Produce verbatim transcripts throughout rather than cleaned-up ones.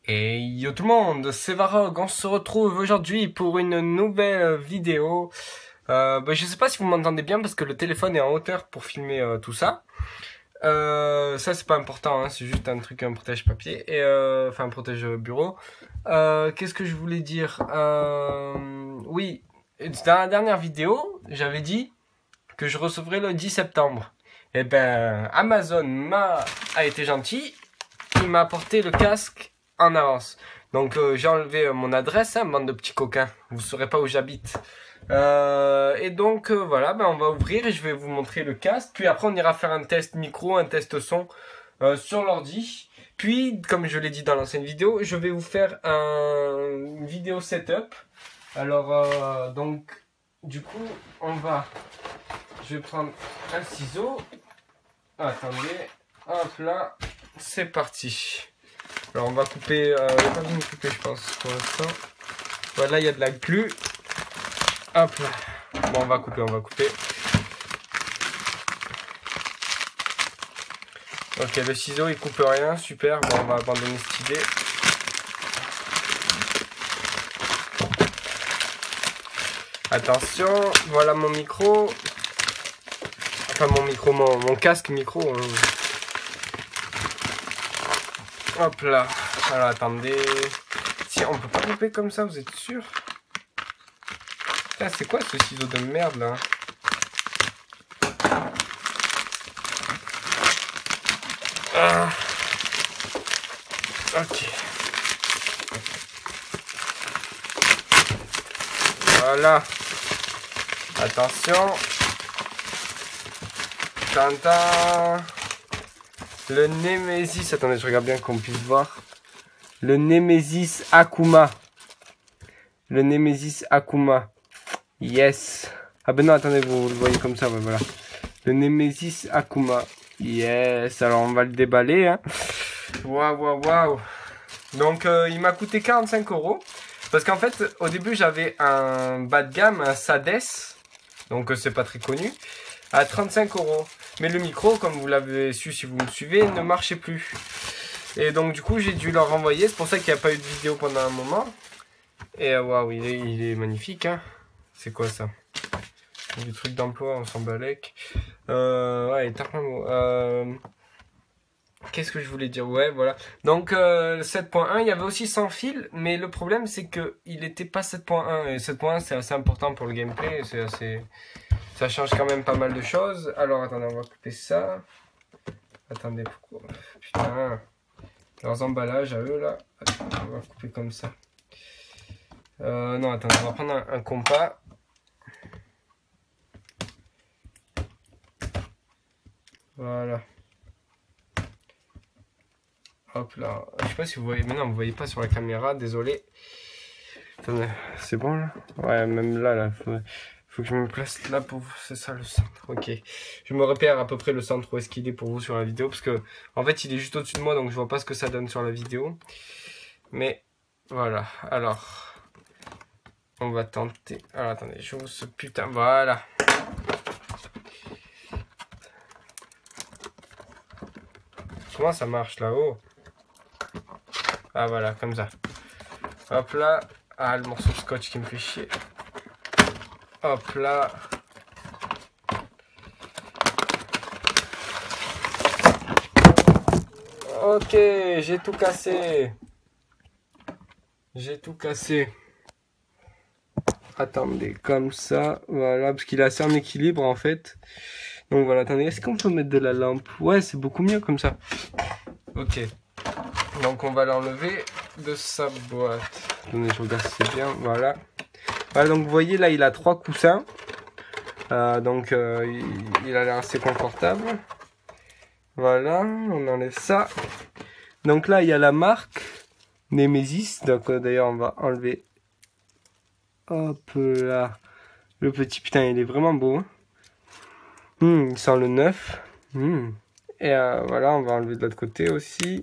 Et yo tout le monde, c'est Varog, on se retrouve aujourd'hui pour une nouvelle vidéo. Euh, bah, je sais pas si vous m'entendez bien parce que le téléphone est en hauteur pour filmer euh, tout ça. Euh, ça c'est pas important, hein, c'est juste un truc, un protège papier, et euh, enfin un protège bureau. Euh, Qu'est-ce que je voulais dire euh, Oui, dans la dernière vidéo, j'avais dit que je recevrais le dix septembre. Et ben Amazon m'a a été gentil, il m'a apporté le casque en avance. Donc euh, j'ai enlevé euh, mon adresse, hein, bande de petits coquins. Vous saurez pas où j'habite. Euh, et donc euh, voilà, ben on va ouvrir et je vais vous montrer le casque. Puis après on ira faire un test micro, un test son euh, sur l'ordi. Puis comme je l'ai dit dans l'ancienne vidéo, je vais vous faire un, une vidéo setup. Alors euh, donc du coup on va, je vais prendre un ciseau. Attendez, hop là, c'est parti. Alors on va couper, euh, il n'y a pas besoin de couper je pense pour l'instant. Voilà, il y a de la glu. Hop là. Bon, on va couper, on va couper. Ok, le ciseau il coupe rien, super. Bon, on va abandonner cette idée. Attention, voilà mon micro. Enfin mon micro, mon, mon casque micro. Hein. Hop là. Alors attendez. Si on peut pas couper comme ça, vous êtes sûr? Putain, c'est quoi ce ciseau de merde là? Ah. Ok. Voilà. Attention. Tintin. Le Nemesis. Attendez, je regarde bien qu'on puisse voir. Le Nemesis Akuma. Le Nemesis Akuma. Yes. Ah ben non, attendez, vous le voyez comme ça, ben voilà. Le Nemesis Akuma. Yes. Alors on va le déballer. Hein. Waouh, waouh, waouh. Donc euh, il m'a coûté quarante-cinq euros. Parce qu'en fait, au début, j'avais un bas de gamme, un Sades. Donc euh, c'est pas très connu. À trente-cinq euros. Mais le micro, comme vous l'avez su si vous me suivez, ne marchait plus. Et donc du coup, j'ai dû leur renvoyer. C'est pour ça qu'il n'y a pas eu de vidéo pendant un moment. Et euh, waouh, il est, il est magnifique, hein. C'est quoi ça? Du truc d'emploi, on s'en balèque. Euh, ouais, euh, Qu'est-ce que je voulais dire? Ouais, voilà. Donc, euh, sept point un, il y avait aussi sans fil, mais le problème, c'est que il n'était pas sept point un. Et sept point un, c'est assez important pour le gameplay. C'est assez... Ça change quand même pas mal de choses. Alors, attendez, on va couper ça. Attendez, pourquoi? Putain. Leurs emballages à eux, là. Attends, on va couper comme ça. Euh, non, attendez, on va prendre un, un compas. Voilà. Hop là. Je sais pas si vous voyez. Mais non, vous voyez pas sur la caméra, désolé. Attendez, c'est bon là? Ouais, même là, là. Faut, faut que je me place là pour vous. C'est ça le centre. Ok. Je me repère à peu près le centre où est-ce qu'il est pour vous sur la vidéo. Parce que, en fait, il est juste au-dessus de moi, donc je vois pas ce que ça donne sur la vidéo. Mais, voilà. Alors. On va tenter. Alors attendez, je vous ce putain. Voilà. Comment ça marche là-haut? Ah voilà, comme ça. Hop là. Ah, le morceau de scotch qui me fait chier. Hop là. Ok, j'ai tout cassé. J'ai tout cassé. Attendez, comme ça, voilà, parce qu'il est assez en équilibre en fait. Donc voilà, attendez, est-ce qu'on peut mettre de la lampe? Ouais, c'est beaucoup mieux comme ça. Ok. Donc on va l'enlever de sa boîte. Attendez, je regarde si c'est bien, voilà. Voilà, donc vous voyez là, il a trois coussins. Euh, donc euh, il, il a l'air assez confortable. Voilà, on enlève ça. Donc là, il y a la marque Nemesis. Donc euh, d'ailleurs, on va enlever... Hop là. Le petit putain, il est vraiment beau. Hein. Mmh, il sent le neuf. Mmh. Et euh, voilà, on va enlever de l'autre côté aussi.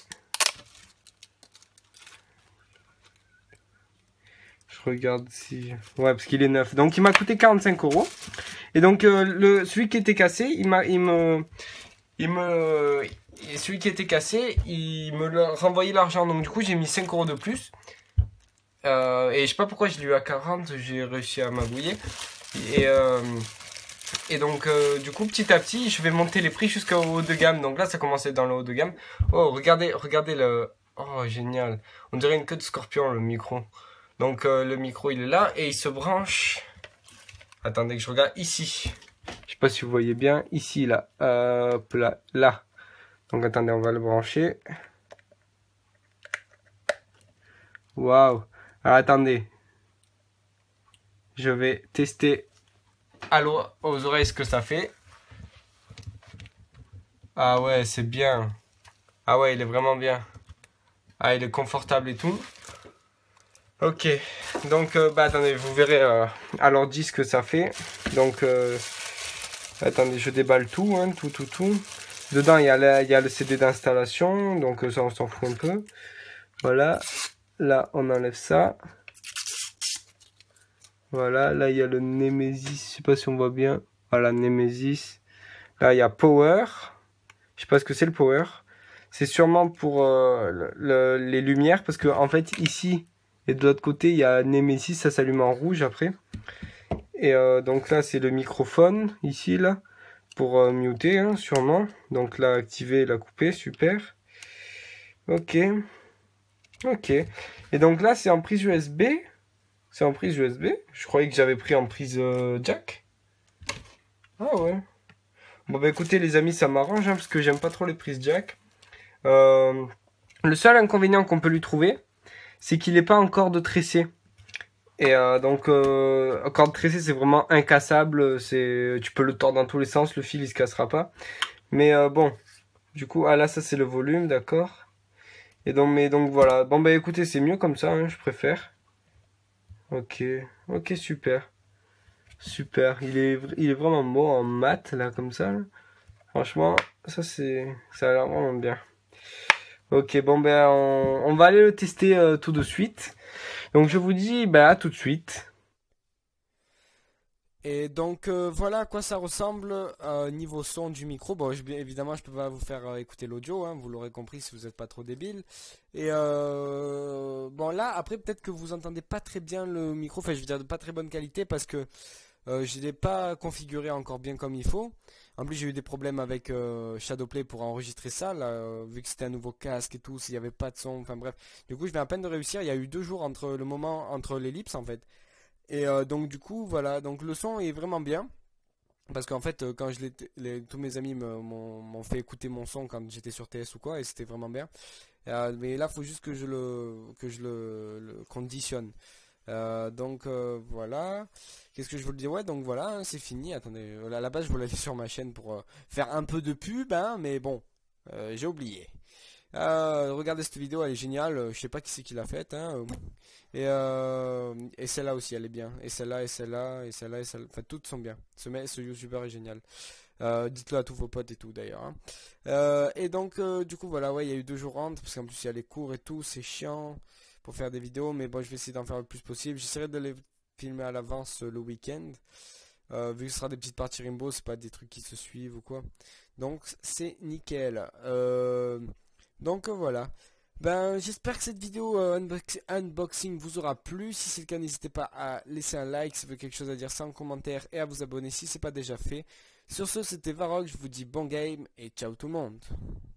Je regarde si... Ouais, parce qu'il est neuf. Donc il m'a coûté quarante-cinq euros. Et donc euh, le, celui qui était cassé, il m'a, il me... Il me... et celui qui était cassé, il me le renvoyait l'argent. Donc du coup, j'ai mis cinq euros de plus. Euh, et je sais pas pourquoi je l'ai eu à quarante, j'ai réussi à magouiller. Et, euh, et donc, euh, du coup, petit à petit, je vais monter les prix jusqu'au haut de gamme. Donc là, ça commençait dans le haut de gamme. Oh, regardez, regardez le... Oh, génial. On dirait une queue de scorpion, le micro. Donc, euh, le micro, il est là et il se branche... Attendez que je regarde ici. Je sais pas si vous voyez bien. Ici, là. Hop là. Là. Donc, attendez, on va le brancher. Waouh. Alors, attendez. Je vais tester à l'o- aux oreilles ce que ça fait. Ah ouais, c'est bien. Ah ouais, il est vraiment bien. Ah, il est confortable et tout. Ok. Donc, euh, bah attendez, vous verrez euh, à l'ordi ce que ça fait. Donc, euh, attendez, je déballe tout, hein, tout, tout, tout. Dedans, il y a, la, il y a le C D d'installation. Donc, ça, on s'en fout un peu. Voilà. Là, on enlève ça. Voilà. Là, il y a le Nemesis. Je sais pas si on voit bien. Voilà, Nemesis. Là, il y a Power. Je sais pas ce que c'est le Power. C'est sûrement pour euh, le, le, les lumières. Parce que, en fait, ici et de l'autre côté, il y a Nemesis. Ça s'allume en rouge après. Et euh, donc là, c'est le microphone. Ici, là. Pour euh, muter, hein, sûrement. Donc là, activer, la couper. Super. Ok. Ok. Et donc là, c'est en prise U S B. C'est en prise U S B. Je croyais que j'avais pris en prise euh, jack. Ah ouais. Bon bah écoutez les amis, ça m'arrange hein, parce que j'aime pas trop les prises jack. Euh, le seul inconvénient qu'on peut lui trouver, c'est qu'il n'est pas en corde tressée. Et euh, donc euh, corde tressée c'est vraiment incassable. C'est, tu peux le tordre dans tous les sens, le fil il se cassera pas. Mais euh, bon, du coup, ah là ça c'est le volume, d'accord. Et donc, mais donc voilà. Bon bah écoutez, c'est mieux comme ça, hein, je préfère. Ok, ok super. Super, il est, il est vraiment beau en mat là comme ça. Là. Franchement, ça c'est, ça a l'air vraiment bien. Ok, bon ben on, on va aller le tester euh, tout de suite. Donc je vous dis ben à tout de suite. Et donc euh, voilà à quoi ça ressemble euh, niveau son du micro. Bon, je, bien évidemment, je peux pas vous faire euh, écouter l'audio, hein, vous l'aurez compris si vous n'êtes pas trop débile. Et euh, bon là, après peut-être que vous entendez pas très bien le micro, enfin je veux dire de pas très bonne qualité parce que euh, je l'ai pas configuré encore bien comme il faut. En plus, j'ai eu des problèmes avec euh, Shadowplay pour enregistrer ça, là, euh, vu que c'était un nouveau casque et tout, s'il n'y avait pas de son, enfin bref. Du coup, je viens à peine de réussir. Il y a eu deux jours entre le moment, entre l'ellipse en fait. Et euh, donc du coup voilà, donc le son est vraiment bien parce qu'en fait euh, quand je l'ai, les- tous mes amis me- m'ont m'ont fait écouter mon son quand j'étais sur T S ou quoi et c'était vraiment bien. Euh, mais là faut juste que je le que je le, le conditionne. Euh, donc euh, voilà. Qu'est-ce que je voulais dire? Ouais donc voilà, hein, c'est fini. Attendez, euh, à la base je voulais aller sur ma chaîne pour euh, faire un peu de pub, hein, mais bon, euh, j'ai oublié. Euh, regardez cette vidéo, elle est géniale. euh, Je sais pas qui c'est qui l'a faite, hein. euh, Et, euh, et celle-là aussi, elle est bien. Et celle-là, et celle-là, et celle-là, et celle-là. Enfin, toutes sont bien. Ce, mec- ce YouTuber est génial. Euh, dites-le à tous vos potes et tout d'ailleurs, hein. Euh, et donc, euh, du coup, voilà, ouais, il y a eu deux jours entre. Parce qu'en plus, il y a les cours et tout. C'est chiant pour faire des vidéos. Mais bon, je vais essayer d'en faire le plus possible. J'essaierai de les filmer à l'avance euh, le week-end. Euh, vu que ce sera des petites parties Rainbow, c'est pas des trucs qui se suivent ou quoi. Donc, c'est nickel. Euh. Donc euh, voilà. Ben j'espère que cette vidéo euh, unbox- unboxing vous aura plu. Si c'est le cas, n'hésitez pas à laisser un like si vous avez quelque chose à dire, ça en commentaire et à vous abonner si c'est pas déjà fait. Sur ce, c'était Varrock, je vous dis bon game et ciao tout le monde.